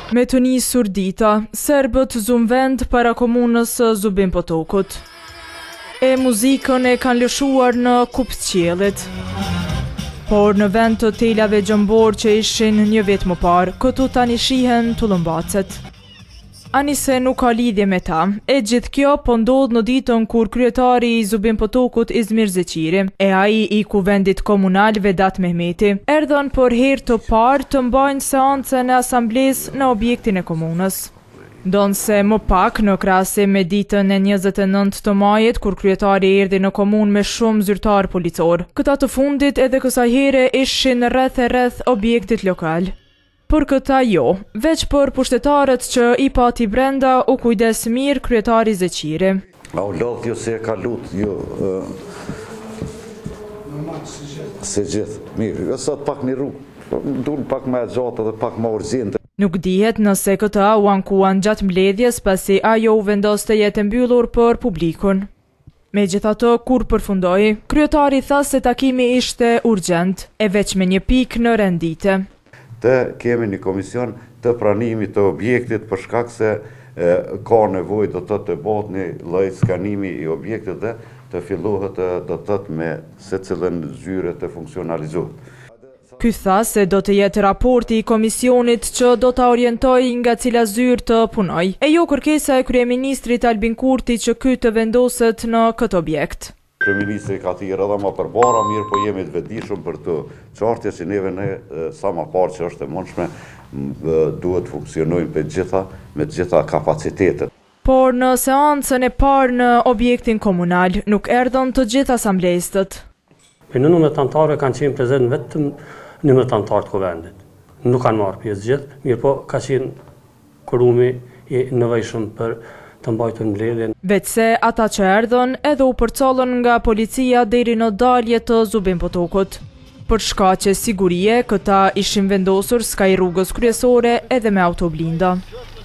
Me të nisur dita, serbët zunë vend para komunës Zubin Potokut. E muzikën e kanë lëshuar në kupësqelit. Por në vend të telave gjëmbor që ishin një vit më parë, këtu tani shihen tullëmbacet. Anise nuk ka lidhje me ta, e gjithë kjo po ndodh në ditën kur kryetari i Zubin Potokut Izmir Zeqiri e ai i kuvendit komunal Vedat Mehmeti erdhën për herë të parë të mbajnë seancën e asamblesë në objektin e komunës. Ndonse më pak në krahasim me ditën e 29 të majit kur kryetari erdhi në komunë me shumë zyrtar policor. Këta të fundit edhe kësaj here ishin rreth objektit lokal. Për këta jo, veç për pushtetarët që i pati brenda u kujdes mirë kryetari Zeqiri. A u lodh jo se e ka lut, jo se gjithë, mirë, jo sot pak një rrugë, ndunë pak me gjatë dhe pak me urgjente. Nuk dihet nëse këta u ankuan gjatë mbledhjes pasi ajo u vendos të jetë mbyllur për publikun. Megjithatë, kur përfundoi, kryetari tha se takimi ishte urgjent, e veç me një pikë në rendite. Të kemi një komision të pranimit të objektit për shkak se ka nevojë do të bëhet një lloj skanimi i objektit dhe të fillohet do të me secilën zyre të funksionalizohet. Ky tha se do të jetë raporti i komisionit që do ta orientojë nga cila zyrë të punoj, e jo kërkesa e kryeministrit Albin Kurti që ky të vendoset në këtë objekt. Kryeministri ka thirrë edhe më përbara, mirë po jemi të vetëdijshëm për të çartje që neve ne sa më parë që është e mundshme duhet të funksionojmë me të gjitha kapacitetet. Por në seancën e parë në objektin komunal nuk erdhën të gjithë asamblestët. Në numër anëtarëve kanë qenë prezent vetëm numër anëtarë të kuvendit. Nuk kanë marrë pjesë gjithë, mirë po ka qenë kurumi i nevojshëm për të mbajtur mbledhjen. Veçse ata që erdhën edhe u përcollën nga policia deri në dalje të Zubin Potokut. Për shkaqe sigurie, këta ishin vendosur skaj rrugës kryesore edhe me autoblinda.